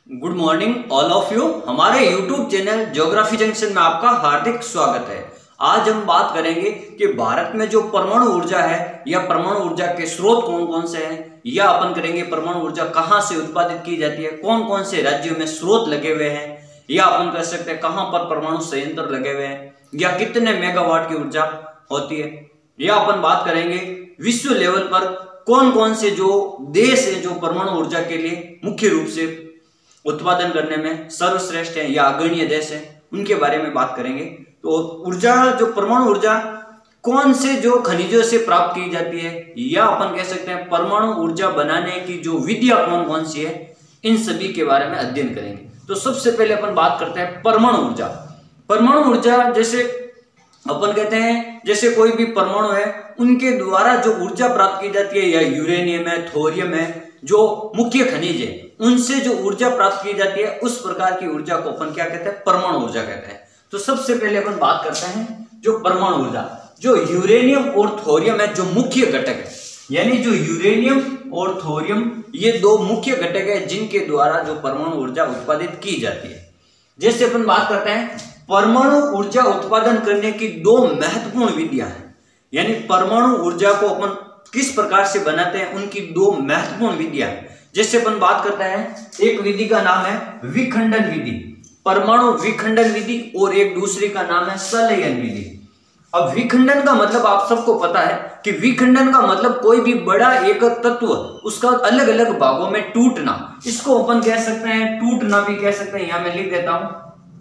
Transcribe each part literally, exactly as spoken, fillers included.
Good morning all of you. हमारे YouTube channel geography junction में आपका हार्दिक स्वागत है। आज हम बात करेंगे कि भारत में जो परमाणु ऊर्जा है या परमाणु ऊर्जा के स्रोत कौन कौन से हैं, या अपन करेंगे परमाणु ऊर्जा कहाँ से उत्पादित की जाती है, कौन कौन से राज्यों में स्रोत लगे हुए हैं, या अपन कह सकते हैं कहाँ पर परमाणु संयंत्र लगे हुए हैं, या कितने मेगावाट की ऊर्जा होती है, या अपन बात करेंगे विश्व लेवल पर कौन कौन से जो देश है जो परमाणु ऊर्जा के लिए मुख्य रूप से उत्पादन करने में सर्वश्रेष्ठ है या अग्रणीय देश है, उनके बारे में बात करेंगे। तो ऊर्जा जो परमाणु ऊर्जा कौन से जो खनिजों से प्राप्त की जाती है, या अपन कह सकते हैं परमाणु ऊर्जा बनाने की जो विधियां कौन कौन सी है, इन सभी के बारे में अध्ययन करेंगे। तो सबसे पहले अपन बात करते हैं परमाणु ऊर्जा। परमाणु ऊर्जा जैसे अपन कहते हैं जैसे कोई भी परमाणु है उनके द्वारा जो ऊर्जा प्राप्त की जाती है, या यूरेनियम है, थोरियम है, जो मुख्य खनिज है उनसे जो ऊर्जा प्राप्त की जाती है, उस प्रकार की ऊर्जा को अपन क्या कहते हैं, परमाणु ऊर्जा कहते हैं। तो सबसे पहले अपन बात करते हैं जो परमाणु ऊर्जा, जो यूरेनियम और थोरियम है जो मुख्य घटक है, यानी जो यूरेनियम और थोरियम ये दो मुख्य घटक है जिनके द्वारा जो परमाणु ऊर्जा उत्पादित की जाती है। जैसे अपन बात करते हैं परमाणु ऊर्जा उत्पादन करने की दो महत्वपूर्ण विधियां हैं, यानी परमाणु ऊर्जा को अपन किस प्रकार से बनाते हैं उनकी दो महत्वपूर्ण विधियां हैं। जैसे अपन बात करते हैं एक विधि का नाम है विखंडन विधि, परमाणु विखंडन विधि, और एक दूसरी का नाम है संलयन विधि। अब विखंडन का मतलब आप सबको पता है कि विखंडन का मतलब कोई भी बड़ा एक तत्व उसका अलग अलग भागों में टूटना, इसको अपन कह सकते हैं टूटना भी कह सकते हैं। यहां मैं लिख देता हूं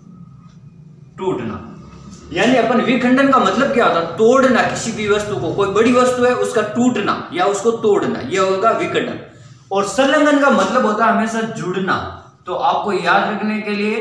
टूटना, यानी अपन विखंडन का मतलब क्या होता है, तोड़ना किसी भी वस्तु को, कोई बड़ी वस्तु है उसका टूटना या उसको तोड़ना, यह होगा विखंडन। और संलग्न का मतलब होता है हमेशा जुड़ना। तो आपको याद रखने के लिए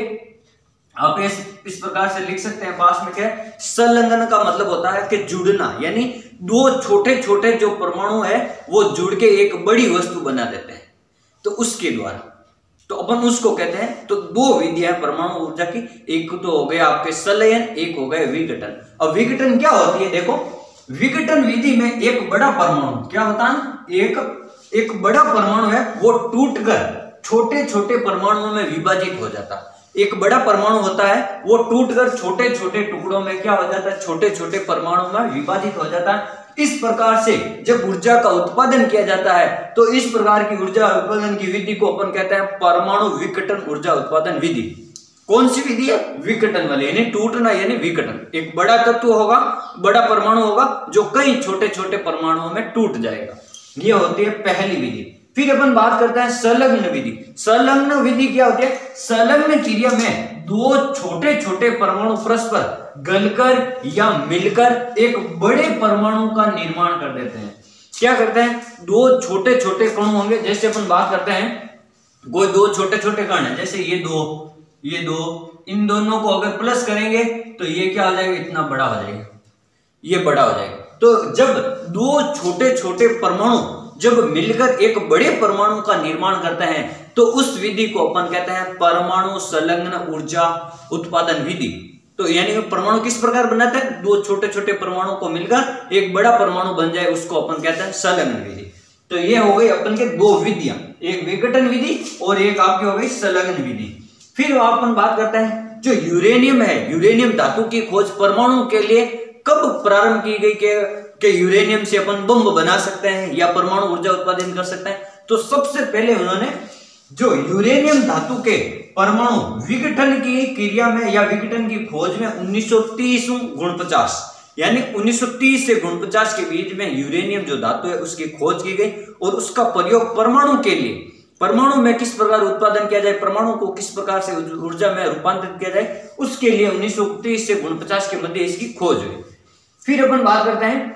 आप इस इस प्रकार से लिख सकते हैं पास में क्या है, संलग्न का मतलब होता है कि जुड़ना, यानी दो छोटे छोटे जो परमाणु है वो जुड़ के एक बड़ी वस्तु बना देते हैं, तो उसके द्वारा तो अपन उसको कहते हैं। तो दो विधियां परमाणु ऊर्जा की, एक तो हो गया आपके संलयन, एक हो गया विघटन। अब विघटन क्या होती है, देखो विघटन विधि में एक बड़ा परमाणु क्या होता है, एक एक बड़ा परमाणु है वो टूटकर छोटे छोटे परमाणुओं में विभाजित हो जाता है। एक बड़ा परमाणु होता है वो टूटकर छोटे छोटे टुकड़ों में क्या हो जाता है, छोटे छोटे परमाणुओं में विभाजित हो जाता है। इस प्रकार से जब ऊर्जा का उत्पादन किया जाता है तो इस प्रकार की ऊर्जा उत्पादन की विधि को अपन कहते हैं परमाणु विघटन ऊर्जा उत्पादन विधि। कौन सी विधि है, विघटन वाली, यानी टूटना यानी विघटन। एक बड़ा तत्व होगा, बड़ा परमाणु होगा जो कई छोटे छोटे परमाणुओं में टूट जाएगा, यह होती है पहली विधि। फिर अपन बात करते हैं संलग्न विधि। संलग्न विधि क्या होती है, संलग्न क्रिया में दो छोटे छोटे परमाणु परस्पर गलकर या मिलकर एक बड़े परमाणु का निर्माण कर देते हैं। क्या करते हैं, दो छोटे छोटे कण होंगे। जैसे अपन बात करते हैं कोई दो छोटे छोटे कण है, जैसे ये दो ये दो, इन दोनों को अगर प्लस करेंगे तो ये क्या हो जाएगा, इतना बड़ा हो जाएगा, ये बड़ा हो जाएगा। तो जब दो छोटे छोटे परमाणु जब मिलकर एक बड़े परमाणु का निर्माण करते हैं तो उस विधि को अपन कहते हैं परमाणु संलग्न ऊर्जा उत्पादन विधि। तो यानी परमाणु किस प्रकार बनाते हैं, दो छोटे छोटे परमाणु को मिलकर एक बड़ा परमाणु बन जाए, उसको अपन कहते हैं संलग्न विधि। तो ये हो गई अपन के दो विधियां, एक विघटन विधि और एक आपकी हो गई संलग्न विधि। फिर अपन बात करते हैं जो यूरेनियम है, यूरेनियम धातु की खोज परमाणु के लिए कब प्रारंभ की गई के, के यूरेनियम से अपन बम बना सकते हैं या परमाणु ऊर्जा उत्पादन कर सकते हैं। तो सबसे पहले उन्होंने जो यूरेनियम धातु के परमाणु विघटन की क्रिया में या विघटन की खोज में उन्नीस सौ तीस गुण पचास, यानी उन्नीस सौ तीस से गुण पचास के बीच में यूरेनियम जो धातु है उसकी खोज की गई, और उसका प्रयोग परमाणु के लिए, परमाणु में किस प्रकार उत्पादन किया जाए, परमाणु को किस प्रकार से ऊर्जा में रूपांतरित किया जाए, उसके लिए उन्नीस सौ तीस से गुण पचास के मध्य इसकी खोज हुई। फिर अपन बात करते हैं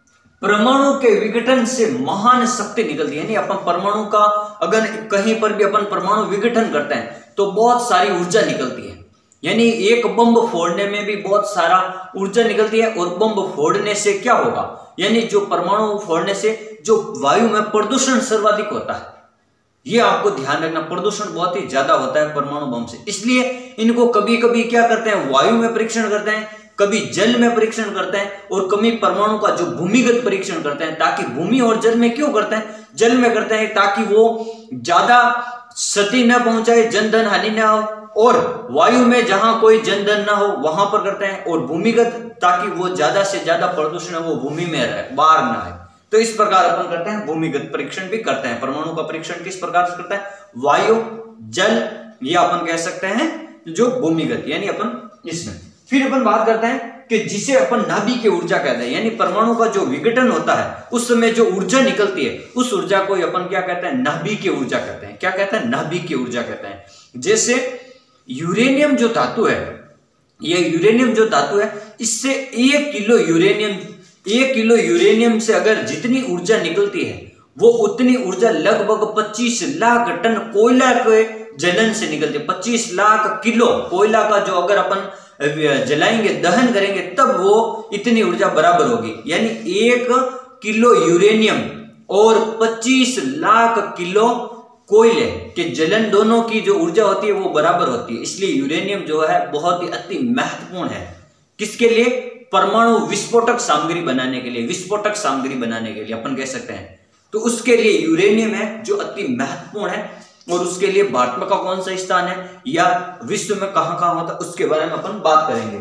परमाणु के विघटन से महान शक्ति निकलती है, यानी अपन परमाणु का अगर कहीं पर भी अपन परमाणु विघटन करते हैं तो बहुत सारी ऊर्जा निकलती है, यानी एक बम फोड़ने में भी बहुत सारा ऊर्जा निकलती है। और बम फोड़ने से क्या होगा, यानी जो परमाणु फोड़ने से जो वायु में प्रदूषण सर्वाधिक होता है, ये आपको ध्यान रखना, प्रदूषण बहुत ही ज्यादा होता है परमाणु बम से। इसलिए इनको कभी कभी क्या करते हैं, वायु में परीक्षण करते हैं, कभी जल में परीक्षण करते हैं, और कभी परमाणु का जो भूमिगत परीक्षण करते हैं। ताकि भूमि और जल में क्यों करते हैं, जल में करते हैं ताकि वो ज्यादा क्षति न पहुंचाए, जन धन हानि ना हो, और वायु में जहां कोई जन धन ना हो वहां पर करते हैं, और भूमिगत ताकि वो ज्यादा से ज्यादा प्रदूषण है वो भूमि में रहे, बाहर ना आए। तो इस प्रकार अपन करते हैं भूमिगत परीक्षण भी करते हैं। परमाणु का परीक्षण किस प्रकार से करते हैं? वायु, जल, या अपन कह सकते हैं जो भूमिगत, यानी अपन इसमें। फिर अपन बात करते हैं कि जिसे अपन नाभिक की ऊर्जा कहते हैं, यानी परमाणु का जो विघटन होता है उस समय जो ऊर्जा निकलती है उस ऊर्जा को अपन क्या कहते हैं? नाभिक की ऊर्जा कहते हैं। क्या कहते हैं? नाभिक की ऊर्जा कहते हैं। जैसे यूरेनियम जो धातु है, ये यूरेनियम जो धातु है, इससे एक किलो यूरेनियम एक किलो यूरेनियम से अगर जितनी ऊर्जा निकलती है वो उतनी ऊर्जा लगभग पच्चीस लाख टन कोयला के जलन से निकलती है। पच्चीस लाख किलो कोयला का जो अगर अपन जलाएंगे, दहन करेंगे, तब वो इतनी ऊर्जा बराबर होगी। यानी एक किलो यूरेनियम और पच्चीस लाख किलो कोयले के जलन, दोनों की जो ऊर्जा होती है वो बराबर होती है। इसलिए यूरेनियम जो है बहुत ही अति महत्वपूर्ण है। किसके लिए? परमाणु विस्फोटक सामग्री बनाने के लिए, विस्फोटक सामग्री बनाने के लिए अपन कह सकते हैं। तो उसके लिए यूरेनियम है जो अति महत्वपूर्ण है, और उसके लिए भारत में का कौन सा स्थान है या विश्व में कहां कहां होता है उसके बारे में अपन बात करेंगे।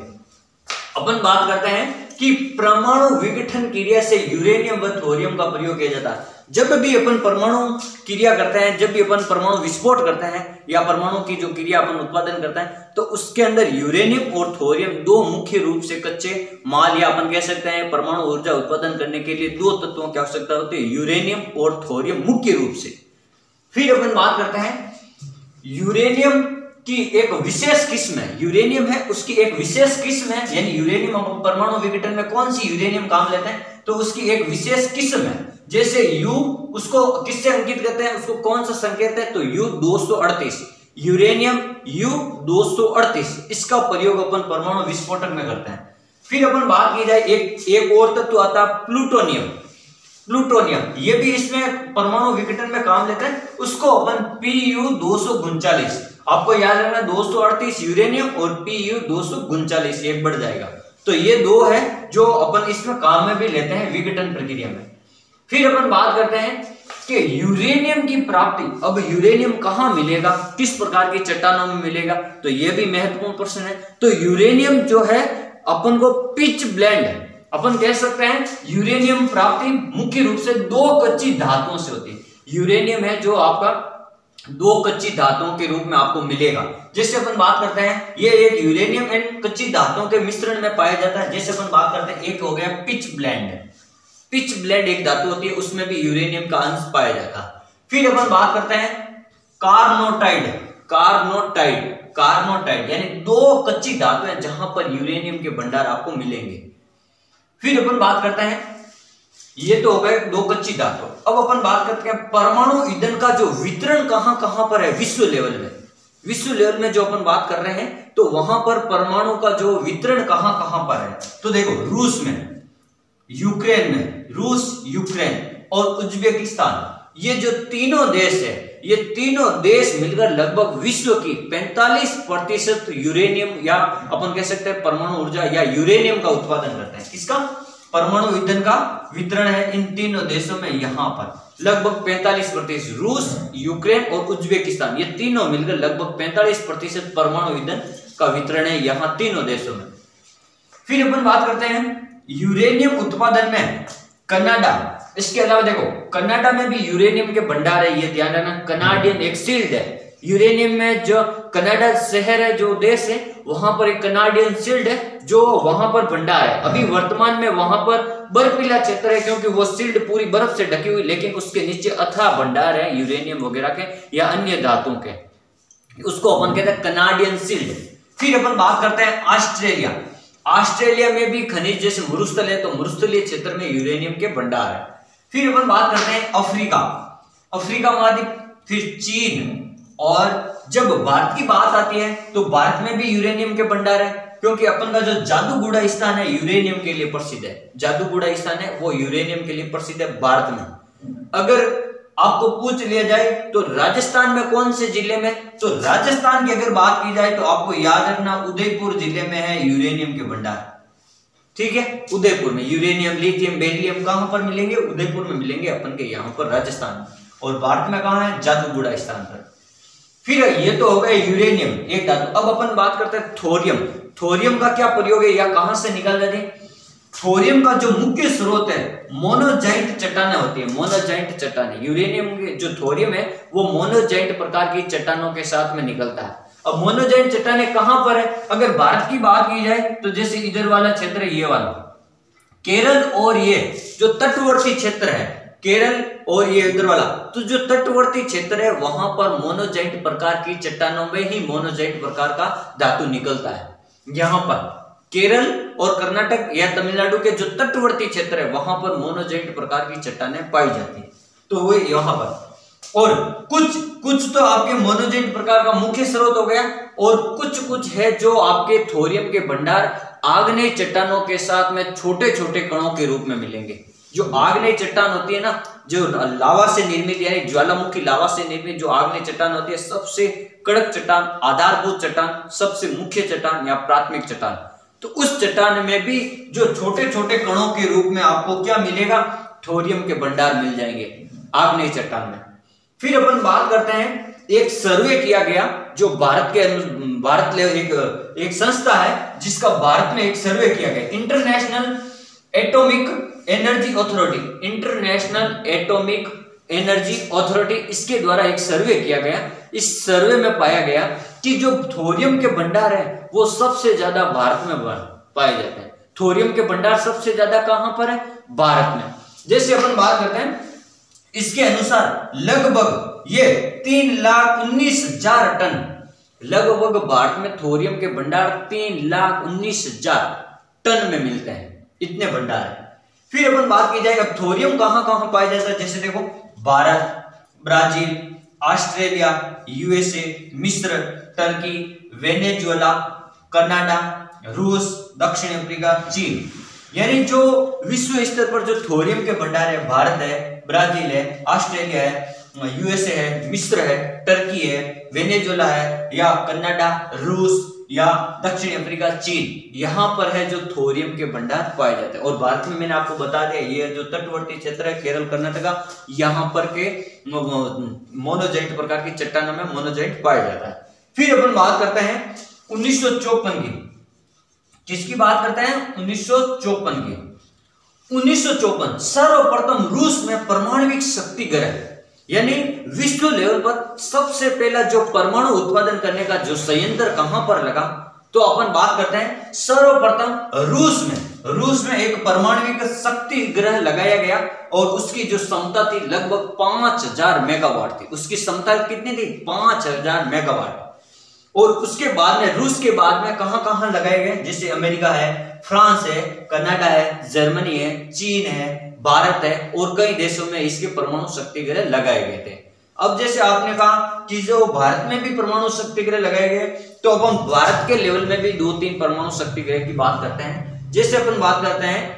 अपन बात करते हैं कि परमाणु विघटन क्रिया से यूरेनियम व थोरियम का प्रयोग किया जाता है। जब भी अपन परमाणु क्रिया करते हैं, जब भी अपन परमाणु विस्फोट करते हैं या परमाणु की जो क्रिया अपन उत्पादन करते हैं, तो उसके अंदर यूरेनियम और थोरियम दो मुख्य रूप से कच्चे माल, या अपन कह सकते हैं परमाणु ऊर्जा उत्पादन करने के लिए दो तत्वों की आवश्यकता होती है, यूरेनियम और थोरियम मुख्य रूप से। फिर अपन बात करते हैं यूरेनियम की एक विशेष किस्म है, यूरेनियम है उसकी एक विशेष किस्म है, यानी यूरेनियम हम परमाणु विघटन में कौन सी यूरेनियम काम लेते हैं, तो उसकी एक विशेष किस्म है। जैसे यू, उसको किससे अंकित करते हैं, उसको कौन सा संकेत है, तो यू दो सौ अड़तीस, यूरेनियम यू दो सौ अड़तीस, इसका प्रयोग अपन परमाणु विस्फोटक में करते हैं। फिर अपन बात की जाए एक एक और तत्व आता है प्लूटोनियम। प्लूटोनियम ये भी इसमें परमाणु विघटन में काम लेते हैं, उसको अपन पी यू दो सौ उनचालीस, आपको याद रखना दो सौ अड़तीस यूरेनियम और पी यू दो सौ उनचालीस, एक बढ़ जाएगा। तो ये दो है जो अपन इसमें काम में भी लेते हैं विघटन प्रक्रिया में। फिर अपन बात करते हैं कि यूरेनियम की प्राप्ति, अब यूरेनियम कहां मिलेगा, किस प्रकार की चट्टानों में मिलेगा, तो यह भी महत्वपूर्ण प्रश्न है। तो यूरेनियम जो है अपन को पिच ब्लेंड, अपन कह सकते हैं यूरेनियम प्राप्ति मुख्य रूप से दो कच्ची धातुओं से होती है। यूरेनियम है जो आपका दो कच्ची धातुओं के रूप में आपको मिलेगा। जैसे अपन बात करते हैं ये एक यूरेनियम एंड कच्ची धातुओं के मिश्रण में पाया जाता है। जैसे अपन बात करते हैं एक हो गया पिच ब्लेंड, पिच ब्लेंड एक धातु होती है, उसमें भी यूरेनियम का अंश पाया जाता है। फिर अपन बात करते हैं कार्नोटाइड, कार्नोटाइड कार्नोटाइड यानी दो कच्ची धातु है जहां पर यूरेनियम के भंडार आपको मिलेंगे। फिर अपन बात करते हैं, ये तो हो गए दो कच्ची धातु। अब अपन बात करते हैं परमाणु ईंधन का जो वितरण कहां कहां पर है विश्व लेवल में। विश्व लेवल में जो अपन बात कर रहे हैं तो वहां पर परमाणु का जो वितरण कहां कहां पर है, तो देखो रूस में, यूक्रेन में, रूस, यूक्रेन और उज्बेकिस्तान, ये जो तीनों देश है, ये तीनों देश मिलकर लगभग विश्व की पैंतालीस प्रतिशत यूरेनियम या अपन कह सकते हैं परमाणु ऊर्जा या यूरेनियम का उत्पादन करते हैं। किसका? परमाणु ईंधन का वितरण है इन तीनों देशों में। यहां पर लगभग पैंतालीस प्रतिशत रूस, यूक्रेन और उज्बेकिस्तान, ये तीनों मिलकर लगभग पैंतालीस प्रतिशत परमाणु ईंधन का वितरण है यहाँ तीनों देशों में। फिर अपन बात करते हैं यूरेनियम उत्पादन में कनाडा, इसके अलावा देखो कनाडा में भी यूरेनियम के भंडार है, ये ध्यान रखना। कनाडियन एक शील्ड है यूरेनियम में, जो कनाडा शहर है जो देश है वहां पर एक कनाडियन शील्ड है जो वहां पर भंडार है। अभी वर्तमान में वहां पर बर्फीला क्षेत्र है क्योंकि वो शील्ड पूरी बर्फ से ढकी हुई, लेकिन उसके नीचे अथाह भंडार है यूरेनियम वगैरह के या अन्य धातुओं के, उसको अपन कहते हैं कनाडियन शील्ड। फिर अपन बात करते हैं ऑस्ट्रेलिया। ऑस्ट्रेलिया में भी खनिज जैसे मरुस्थल है, तो मरुस्थलीय क्षेत्र में यूरेनियम के भंडार है। फिर अपन बात करते हैं अफ्रीका, अफ्रीका महाद्वीप, फिर चीन, और जब भारत की बात आती है तो भारत में भी यूरेनियम के भंडार है क्योंकि अपन का जो जादूगुड़ा स्थान है यूरेनियम के लिए प्रसिद्ध है। जादूगुड़ा स्थान है वो यूरेनियम के लिए प्रसिद्ध है भारत में। अगर आपको पूछ लिया जाए तो राजस्थान में कौन से जिले में, तो राजस्थान की अगर बात की जाए तो आपको याद रखना उदयपुर जिले में है यूरेनियम के भंडार। ठीक है, उदयपुर में यूरेनियम, लिथियम, बेरिलियम कहां पर मिलेंगे? उदयपुर में मिलेंगे अपन के यहाँ पर राजस्थान में। और भारत में कहां है? जादूगुड़ा स्थान पर। फिर ये तो हो गया यूरेनियम, एक धातु। अब अपन बात करते हैं थोरियम। थोरियम का क्या प्रयोग है या कहां से निकल जाती है? थोरियम का जो मुख्य स्रोत है मोनोजाइट चट्टानें होती है, मोनोजाइट चट्टानें। यूरेनियम जो थोरियम है वो मोनोजाइट प्रकार की चट्टानों के साथ में निकलता है। अब मोनोजाइट चट्टानें कहां पर है? अगर भारत की बात की जाए तो जैसे इधर वाला क्षेत्र है, ये वाला केरल, और ये जो तटवर्ती क्षेत्र है केरल और ये इधर वाला, तो जो तटवर्ती क्षेत्र है वहां पर मोनोजाइट प्रकार की चट्टानों में ही मोनोजाइट प्रकार का धातु निकलता है। यहाँ पर केरल और कर्नाटक या तमिलनाडु के जो तटवर्ती क्षेत्र है वहां पर मोनोजाइट प्रकार की चट्टानें पाई जाती है, तो वो यहाँ पर। और कुछ कुछ तो आपके मोनोजाइट प्रकार का मुख्य स्रोत हो गया, और कुछ कुछ है जो आपके थोरियम के भंडार आग्नेय चट्टानों के साथ में छोटे छोटे कणों के रूप में मिलेंगे। जो आग्नेय चट्टान होती है ना, जो लावा से निर्मित यानी ज्वालामुखी लावा से निर्मित जो आग्नेय चट्टान होती है, सबसे कड़क चट्टान, आधारभूत चट्टान, सबसे मुख्य चट्टान या प्राथमिक चट्टान, तो उस चट्टान में भी जो छोटे छोटे कणों के रूप में आपको क्या मिलेगा? थोरियम के भंडार मिल जाएंगे आग्नेय चट्टान में। फिर अपन बात करते हैं, एक सर्वे किया गया जो भारत के भारत ले एक एक संस्था है जिसका भारत में एक सर्वे किया गया, international atomic energy authority, international atomic energy authority, इसके द्वारा एक सर्वे किया गया। इस सर्वे में पाया गया कि जो थोरियम के भंडार है वो सबसे ज्यादा भारत में पाए जाते हैं। थोरियम के भंडार सबसे ज्यादा कहां पर है? भारत में। जैसे अपन बात करते हैं, इसके अनुसार लगभग ये तीन लाख उन्नीस हजार टन, लगभग भारत में थोरियम के भंडार तीन लाख उन्नीस हजार टन में मिलते हैं, इतने भंडार है। फिर अपन बात की जाए अब थोरियम कहां कहां पाया जाता है, जैसे देखो भारत, ब्राजील, ऑस्ट्रेलिया, यूएसए, मिस्र, टर्की, वेनेजुएला, कनाडा, रूस, दक्षिण अफ्रीका, चीन, यानी जो विश्व स्तर पर जो थोरियम के भंडार है, भारत है, ब्राजील है, ऑस्ट्रेलिया है, यूएसए है, मिस्र है, टर्की है, वेनेजुएला है, या कनाडा, रूस या दक्षिण अफ्रीका, चीन, यहां पर है जो थोरियम के भंडार पाए जाते हैं। और भारत में मैंने आपको बता दिया ये जो तटवर्ती क्षेत्र है केरल, कर्नाटका, यहां पर के मोनोजाइट प्रकार की चट्टानों में मोनोजाइट पाया जाता है। फिर अपन बात करते हैं उन्नीस सौ चौपन की, किसकी बात करते हैं? उन्नीस सौ चौपन की। उन्नीस सौ चौपन सर्वप्रथम रूस में परमाणविक शक्ति ग्रह, यानी विश्व लेवल पर सबसे पहला जो परमाणु उत्पादन करने का जो संयंत्र कहां पर लगा, तो अपन बात करते हैं सर्वप्रथम रूस में। रूस में एक परमाणविक शक्ति ग्रह लगाया गया और उसकी जो क्षमता थी लगभग पांच हजार मेगावाट थी। उसकी क्षमता कितनी थी? पांच हजार मेगावाट। और उसके बाद में रूस के बाद में कहां कहां लगाए गए, जैसे अमेरिका है, फ्रांस है, कनाडा है, जर्मनी है, चीन है, भारत है, और कई देशों में इसके परमाणु शक्ति ग्रह लगाए गए थे। अब जैसे आपने कहा कि जो भारत में भी परमाणु शक्ति ग्रह लगाए गए, तो अपन भारत के लेवल में भी दो तीन परमाणु शक्ति ग्रह की बात करते हैं। जैसे अपन बात करते हैं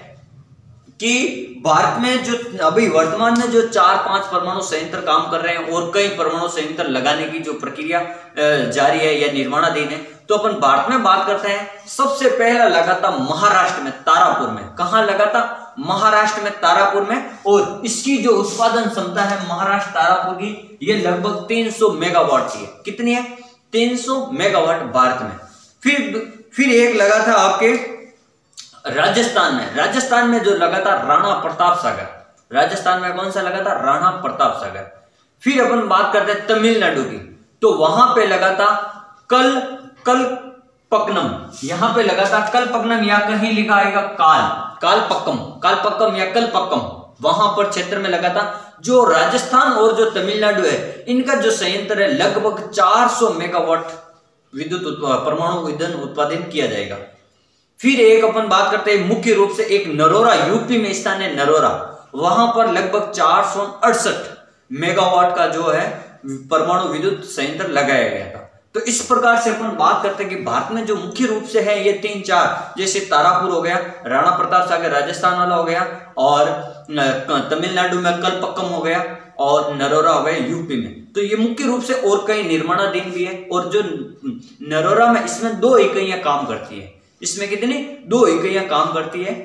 कि भारत में जो अभी वर्तमान में जो चार पांच परमाणु संयंत्र काम कर रहे हैं और कई परमाणु संयंत्र लगाने की जो प्रक्रिया जारी है या निर्माणाधीन है, तो अपन भारत में बात करते हैं, सबसे पहला लगा था महाराष्ट्र में तारापुर में। कहां लगा था? महाराष्ट्र में तारापुर में। और इसकी जो उत्पादन क्षमता है महाराष्ट्र तारापुर की, ये लगभग तीन सौ मेगावाट की है। कितनी है? तीन सौ मेगावाट भारत में। फिर फिर एक लगा था आपके राजस्थान में। राजस्थान में जो लगा था राणा प्रताप सागर। राजस्थान में कौन सा लगा था? राणा प्रताप सागर। फिर अपन बात करते हैं तमिलनाडु की, तो वहां पे लगा था कल कलपक्कम। यहां पे लगा था कलपक्कम, या कहीं लिखा आएगा काल कालपक्कम कालपक्कम या कलपक्कम, वहां पर क्षेत्र में लगा था। जो राजस्थान और जो तमिलनाडु है, इनका जो संयंत्र है लगभग चार सौ मेगावाट विद्युत परमाणु ईंधन उत्पादन किया जाएगा। फिर एक अपन बात करते हैं मुख्य रूप से एक नरोरा, यूपी में स्थान है नरोरा, वहां पर लगभग चार सौ अड़सठ मेगावाट का जो है परमाणु विद्युत संयंत्र लगाया गया था। तो इस प्रकार से अपन बात करते हैं कि भारत में जो मुख्य रूप से है ये तीन चार, जैसे तारापुर हो गया, राणा प्रताप सागर राजस्थान वाला हो गया, और तमिलनाडु में कलपक्कम हो गया, और नरोरा हो गया यूपी में। तो ये मुख्य रूप से, और कई निर्माणाधीन भी है। और जो नरोरा में, इसमें दो इकाइयां काम करती है। इसमें कितनी? दो इकाइयां काम करती है।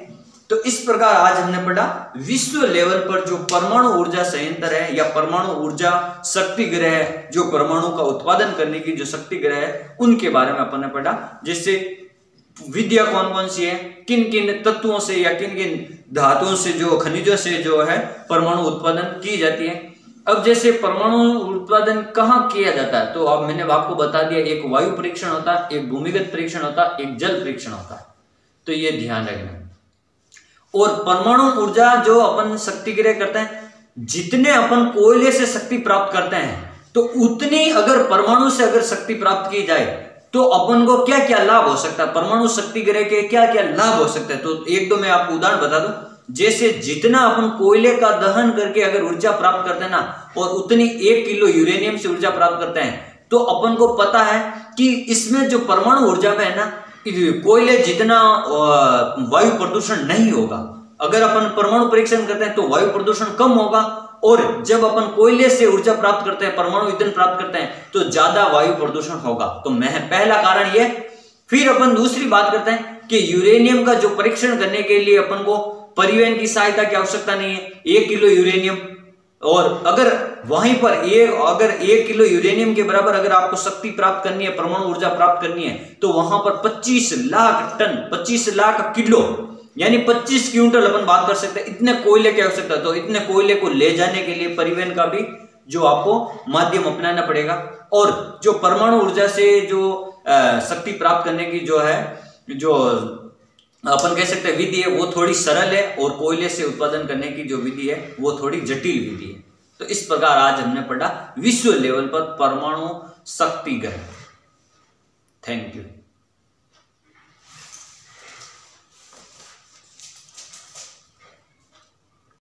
तो इस प्रकार आज हमने पढ़ा विश्व लेवल पर जो परमाणु ऊर्जा संयंत्र है या परमाणु ऊर्जा शक्ति ग्रह है, जो परमाणु का उत्पादन करने की जो शक्ति ग्रह है, उनके बारे में अपन ने पढ़ा। जिससे विधिया कौन कौन सी है, किन किन तत्वों से या किन किन धातुओं से, जो खनिजों से जो है परमाणु उत्पादन की जाती है। अब जैसे परमाणु उत्पादन कहाँ किया जाता है, तो अब मैंने आपको बता दिया, एक वायु परीक्षण होता है, एक भूमिगत परीक्षण होता है, एक जल परीक्षण होता है। तो ये ध्यान रखना। और परमाणु ऊर्जा जो अपन शक्ति ग्रह करते हैं, जितने अपन कोयले से शक्ति प्राप्त करते हैं, तो उतनी अगर परमाणु से अगर शक्ति प्राप्त की जाए तो अपन को क्या क्या लाभ हो सकता है, परमाणु शक्ति ग्रह के क्या क्या लाभ हो सकते हैं। तो एक दो मैं आपको उदाहरण बता दूं। जैसे जितना अपन कोयले का दहन करके अगर ऊर्जा प्राप्त करते हैं ना, और उतनी एक किलो यूरेनियम से ऊर्जा प्राप्त करते हैं, तो अपन को पता है कि इसमें जो परमाणु ऊर्जा में है ना, कोयले जितना वायु प्रदूषण नहीं होगा। अगर अपन परमाणु परीक्षण करते हैं तो वायु प्रदूषण कम होगा, और जब अपन कोयले से ऊर्जा प्राप्त करते हैं, परमाणु ईंधन प्राप्त करते हैं, तो ज्यादा वायु प्रदूषण होगा। तो मैं पहला कारण ये। फिर अपन दूसरी बात करते हैं कि यूरेनियम का जो परीक्षण करने के लिए अपन को परिवहन की सहायता की आवश्यकता नहीं है। एक किलो यूरेनियम, और अगर वहीं पर एक अगर एक किलो यूरेनियम के बराबर अगर आपको शक्ति प्राप्त करनी है, परमाणु ऊर्जा प्राप्त करनी है, तो वहां पर पच्चीस लाख टन, पच्चीस लाख किलो यानी पच्चीस क्विंटल अपन बात कर सकते हैं, इतने कोयले की आवश्यकता। तो इतने कोयले को ले जाने के लिए परिवहन का भी जो आपको माध्यम अपनाना पड़ेगा। और जो परमाणु ऊर्जा से जो शक्ति प्राप्त करने की जो है, जो अपन कह सकते हैं विधि है, वो थोड़ी सरल है, और कोयले से उत्पादन करने की जो विधि है वो थोड़ी जटिल विधि है। तो इस प्रकार आज हमने पढ़ा विश्व लेवल पर परमाणु शक्ति ग्रह। Thank you.